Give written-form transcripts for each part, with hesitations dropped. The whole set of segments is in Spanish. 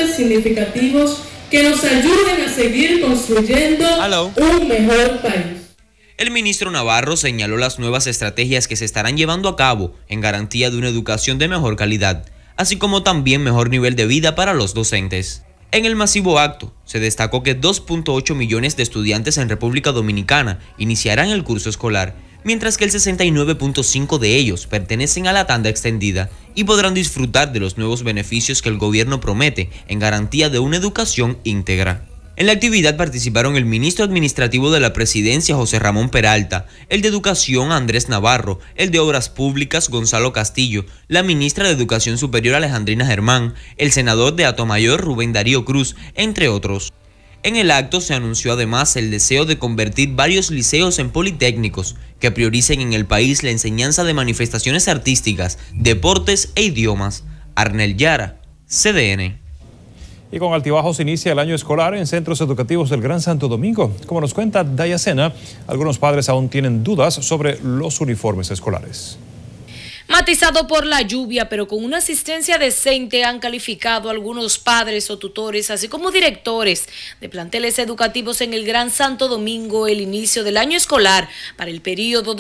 significativos que nos ayuden a seguir construyendo un mejor país. El ministro Navarro señaló las nuevas estrategias que se estarán llevando a cabo en garantía de una educación de mejor calidad, así como también mejor nivel de vida para los docentes. En el masivo acto, se destacó que 2.8 millones de estudiantes en República Dominicana iniciarán el curso escolar, mientras que el 69.5% de ellos pertenecen a la tanda extendida y podrán disfrutar de los nuevos beneficios que el gobierno promete en garantía de una educación íntegra. En la actividad participaron el ministro administrativo de la Presidencia, José Ramón Peralta, el de Educación, Andrés Navarro, el de Obras Públicas, Gonzalo Castillo, la ministra de Educación Superior, Alejandrina Germán, el senador de Atomayor, Rubén Darío Cruz, entre otros. En el acto se anunció además el deseo de convertir varios liceos en politécnicos que prioricen en el país la enseñanza de manifestaciones artísticas, deportes e idiomas. Arnel Yara, CDN. Y con altibajos inicia el año escolar en centros educativos del Gran Santo Domingo. Como nos cuenta Dayacena, algunos padres aún tienen dudas sobre los uniformes escolares. Matizado por la lluvia, pero con una asistencia decente, han calificado algunos padres o tutores, así como directores de planteles educativos en el Gran Santo Domingo, el inicio del año escolar para el periodo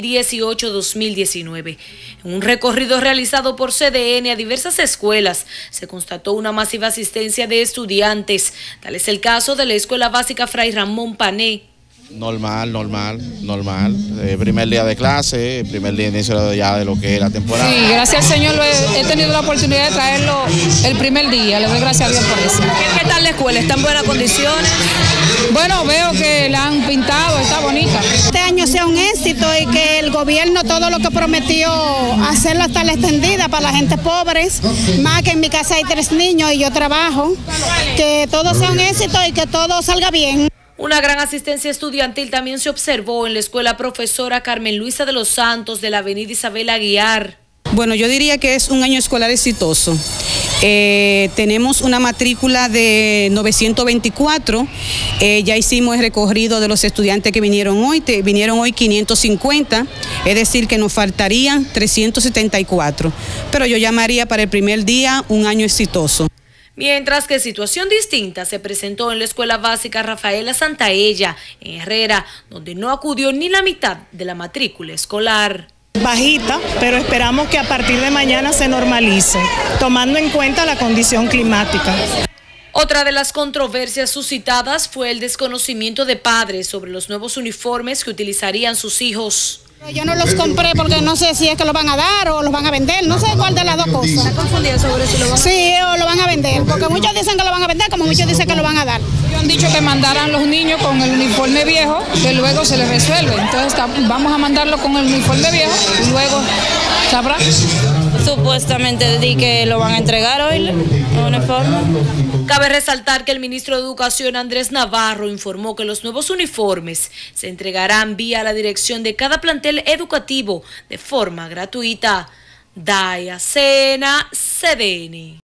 2018-2019. En un recorrido realizado por CDN a diversas escuelas, se constató una masiva asistencia de estudiantes. Tal es el caso de la Escuela Básica Fray Ramón Pané. Normal. Primer día de clase, primer día de inicio ya de lo que es la temporada. Sí, gracias al Señor he tenido la oportunidad de traerlo el primer día, le doy gracias a Dios por eso. ¿Qué tal la escuela? ¿Está en buenas condiciones? Bueno, veo que la han pintado, está bonita. Este año sea un éxito y que el gobierno todo lo que prometió hacerlo hasta la extendida para la gente pobre, más que en mi casa hay 3 niños y yo trabajo, que todo sea un éxito y que todo salga bien. Una gran asistencia estudiantil también se observó en la escuela Profesora Carmen Luisa de los Santos de la avenida Isabel Aguiar. Bueno, yo diría que es un año escolar exitoso. Tenemos una matrícula de 924, ya hicimos el recorrido de los estudiantes que vinieron hoy 550, es decir que nos faltarían 374, pero yo llamaría para el primer día un año exitoso. Mientras que situación distinta se presentó en la Escuela Básica Rafaela Santaella, en Herrera, donde no acudió ni la mitad de la matrícula escolar. Bajita, pero esperamos que a partir de mañana se normalice, tomando en cuenta la condición climática. Otra de las controversias suscitadas fue el desconocimiento de padres sobre los nuevos uniformes que utilizarían sus hijos. Yo no los compré porque no sé si es que los van a dar o los van a vender, no sé cuál de las dos cosas. ¿Está confundida sobre si lo van a Sí, o lo van a vender, porque muchos dicen que lo van a vender, como muchos dicen que lo van a dar. Ellos han dicho que mandaran los niños con el uniforme viejo, que luego se les resuelve. Entonces vamos a mandarlo con el uniforme viejo y luego sabrá. Supuestamente di que lo van a entregar hoy, el uniforme. Cabe resaltar que el ministro de Educación, Andrés Navarro, informó que los nuevos uniformes se entregarán vía la dirección de cada plantel educativo de forma gratuita. Dayacena, CDN.